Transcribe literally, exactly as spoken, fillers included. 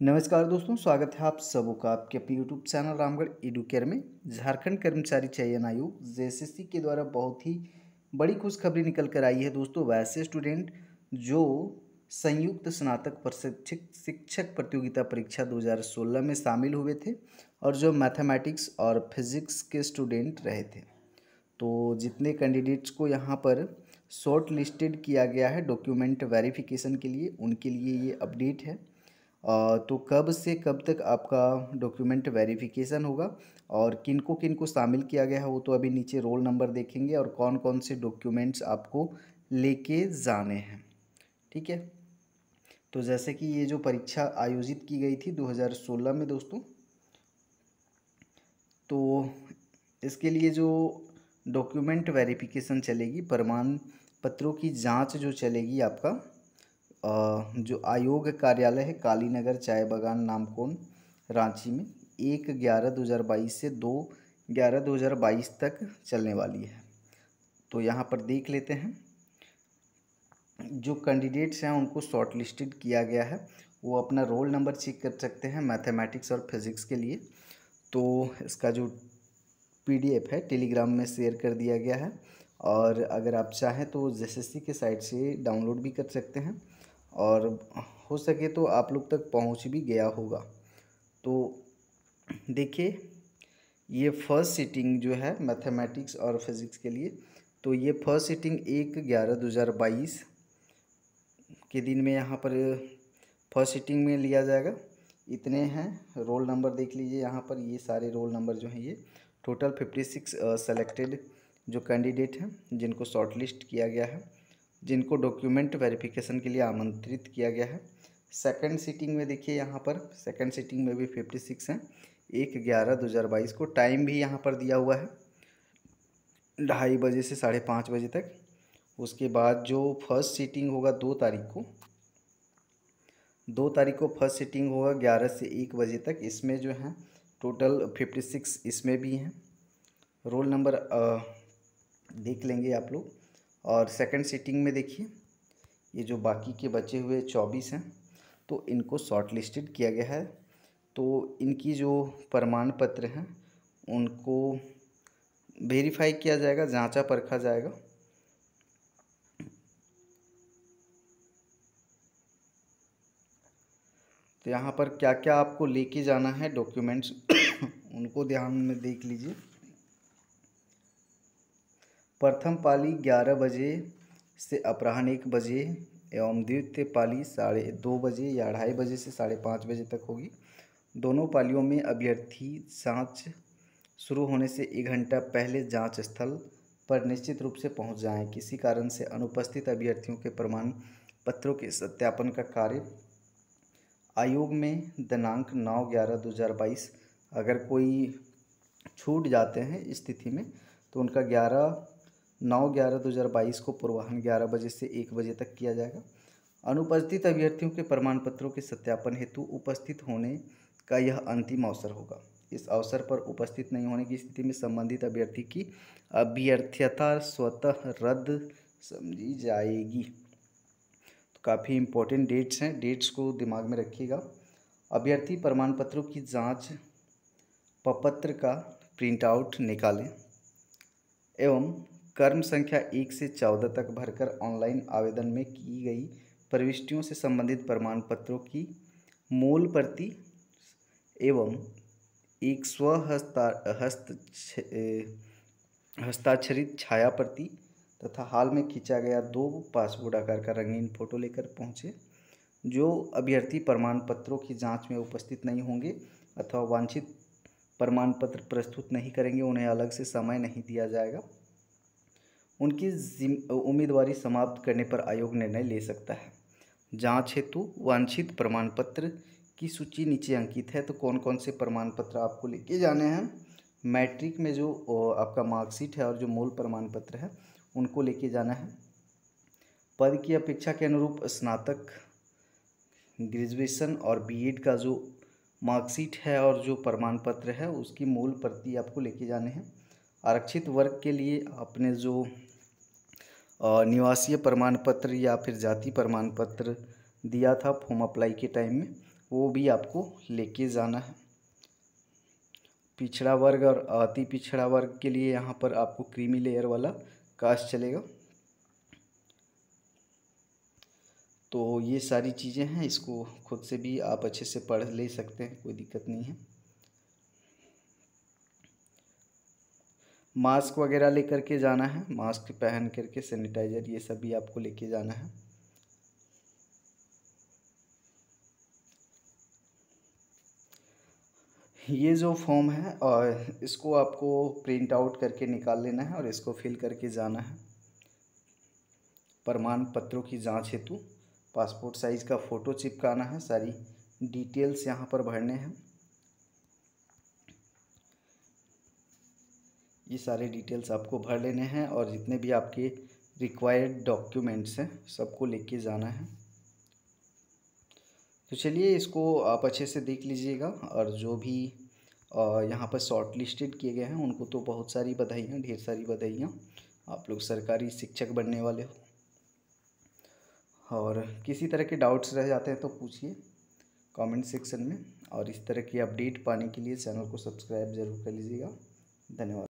नमस्कार दोस्तों, स्वागत है आप सबों का आपके अपने यूट्यूब चैनल रामगढ़ एडुकेयर में। झारखंड कर्मचारी चयन आयोग जेएसएससी के द्वारा बहुत ही बड़ी खुशखबरी निकल कर आई है दोस्तों। वैसे स्टूडेंट जो संयुक्त स्नातक प्रशिक्षक शिक्षक प्रतियोगिता परीक्षा दो हज़ार सोलह में शामिल हुए थे और जो मैथमेटिक्स और फिजिक्स के स्टूडेंट रहे थे, तो जितने कैंडिडेट्स को यहाँ पर शॉर्ट लिस्टेड किया गया है डॉक्यूमेंट वेरिफिकेशन के लिए, उनके लिए ये अपडेट है। अ, तो कब से कब तक आपका डॉक्यूमेंट वेरिफिकेशन होगा और किन को किन को शामिल किया गया है वो तो अभी नीचे रोल नंबर देखेंगे और कौन कौन से डॉक्यूमेंट्स आपको लेके जाने हैं। ठीक है, तो जैसे कि ये जो परीक्षा आयोजित की गई थी दो हज़ार सोलह में दोस्तों, तो इसके लिए जो डॉक्यूमेंट वेरिफिकेशन चलेगी, प्रमाण पत्रों की जांच जो चलेगी आपका जो आयोग कार्यालय है कालीनगर चाय बागान नामकोन रांची में एक ग्यारह दो हज़ार बाईस से दो ग्यारह दो हज़ार बाईस तक चलने वाली है। तो यहाँ पर देख लेते हैं जो कैंडिडेट्स हैं उनको शॉर्ट लिस्टेड किया गया है, वो अपना रोल नंबर चेक कर सकते हैं मैथमेटिक्स और फिज़िक्स के लिए। तो इसका जो पीडीएफ है टेलीग्राम में शेयर कर दिया गया है और अगर आप चाहें तो जेएसएससी के साइट से डाउनलोड भी कर सकते हैं और हो सके तो आप लोग तक पहुंच भी गया होगा। तो देखिए, ये फर्स्ट सीटिंग जो है मैथमेटिक्स और फिज़िक्स के लिए, तो ये फर्स्ट सीटिंग एक ग्यारह दो हज़ार बाईस के दिन में यहाँ पर फर्स्ट सीटिंग में लिया जाएगा। इतने हैं, रोल नंबर देख लीजिए यहाँ पर, ये सारे रोल नंबर जो हैं ये टोटल फिफ्टी सिक्स सेलेक्टेड जो कैंडिडेट हैं जिनको शॉर्टलिस्ट किया गया है, जिनको डॉक्यूमेंट वेरिफिकेशन के लिए आमंत्रित किया गया है। सेकंड सीटिंग में देखिए यहाँ पर सेकंड सीटिंग में भी फिफ्टी सिक्स हैं, एक ग्यारह दो हज़ार बाईस को। टाइम भी यहाँ पर दिया हुआ है ढाई बजे से साढ़े पाँच बजे तक। उसके बाद जो फर्स्ट सीटिंग होगा दो तारीख को दो तारीख को फर्स्ट सीटिंग होगा ग्यारह से एक बजे तक। इसमें जो है टोटल फिफ्टी सिक्स इसमें भी हैं, रोल नंबर देख लेंगे आप लोग। और सेकंड सीटिंग में देखिए ये जो बाकी के बचे हुए चौबीस हैं तो इनको शॉर्ट लिस्टेड किया गया है। तो इनकी जो प्रमाण पत्र हैं उनको वेरीफाई किया जाएगा, जांचा परखा जाएगा। तो यहाँ पर क्या क्या आपको लेके जाना है डॉक्यूमेंट्स उनको ध्यान में देख लीजिए। प्रथम पाली ग्यारह बजे से अपराह्न एक बजे एवं द्वितीय पाली साढ़े दो बजे या ढाई बजे से साढ़े पाँच बजे तक होगी। दोनों पालियों में अभ्यर्थी जांच शुरू होने से एक घंटा पहले जांच स्थल पर निश्चित रूप से पहुंच जाएं। किसी कारण से अनुपस्थित अभ्यर्थियों के प्रमाण पत्रों के सत्यापन का कार्य आयोग में दिनांक नौ ग्यारह दो हज़ार बाईस, अगर कोई छूट जाते हैं इस स्थिति में तो उनका ग्यारह नौ ग्यारह दो हज़ार बाईस को पूर्वाह्न ग्यारह बजे से एक बजे तक किया जाएगा। अनुपस्थित अभ्यर्थियों के प्रमाण पत्रों के सत्यापन हेतु उपस्थित होने का यह अंतिम अवसर होगा। इस अवसर पर उपस्थित नहीं होने की स्थिति में संबंधित अभ्यर्थी की अभ्यर्थ्यता स्वतः रद्द समझी जाएगी। तो काफ़ी इम्पोर्टेंट डेट्स हैं, डेट्स को दिमाग में रखिएगा। अभ्यर्थी प्रमाण पत्रों की जाँच प्रपत्र का प्रिंट आउट निकालें एवं कर्म संख्या एक से चौदह तक भरकर ऑनलाइन आवेदन में की गई प्रविष्टियों से संबंधित प्रमाण पत्रों की मूल प्रति एवं एक स्व हस्ता हस्त हस्ताक्षरित छाया प्रति तथा हाल में खींचा गया दो पासपोर्ट आकार का रंगीन फोटो लेकर पहुँचे। जो अभ्यर्थी प्रमाण पत्रों की जांच में उपस्थित नहीं होंगे अथवा वांछित प्रमाण पत्र प्रस्तुत नहीं करेंगे, उन्हें अलग से समय नहीं दिया जाएगा। उनकी उम्मीदवारी समाप्त करने पर आयोग निर्णय ले सकता है। जांच हेतु वांछित प्रमाण पत्र की सूची नीचे अंकित है। तो कौन कौन से प्रमाण पत्र आपको लेके जाने हैं? मैट्रिक में जो आपका मार्कशीट है और जो मूल प्रमाण पत्र है उनको लेके जाना है। पद की अपेक्षा के अनुरूप स्नातक, ग्रेजुएशन और बीएड का जो मार्कशीट है और जो प्रमाण पत्र है उसकी मूल प्रति आपको लेके जाने हैं। आरक्षित वर्ग के लिए आपने जो निवासीय प्रमाण पत्र या फिर जाति प्रमाण पत्र दिया था फॉर्म अप्लाई के टाइम में, वो भी आपको लेके जाना है। पिछड़ा वर्ग और अति पिछड़ा वर्ग के लिए यहाँ पर आपको क्रीमी लेयर वाला कास्ट चलेगा। तो ये सारी चीज़ें हैं, इसको खुद से भी आप अच्छे से पढ़ ले सकते हैं, कोई दिक्कत नहीं है। मास्क वगैरह लेकर के जाना है, मास्क पहन करके, सैनिटाइज़र ये सब भी आपको लेके जाना है। ये जो फॉर्म है और इसको आपको प्रिंट आउट करके निकाल लेना है और इसको फिल करके जाना है। प्रमाण पत्रों की जांच हेतु पासपोर्ट साइज़ का फ़ोटो चिपकाना है, सारी डिटेल्स यहाँ पर भरने हैं। ये सारे डिटेल्स आपको भर लेने हैं और जितने भी आपके रिक्वायर्ड डॉक्यूमेंट्स हैं सबको लेके जाना है। तो चलिए इसको आप अच्छे से देख लीजिएगा। और जो भी यहाँ पर शॉर्ट लिस्टेड किए गए हैं उनको तो बहुत सारी बधाइयाँ, ढेर सारी बधाइयाँ, आप लोग सरकारी शिक्षक बनने वाले हो। और किसी तरह के डाउट्स रह जाते हैं तो पूछिए कमेंट सेक्शन में। और इस तरह की अपडेट पाने के लिए चैनल को सब्सक्राइब ज़रूर कर लीजिएगा। धन्यवाद।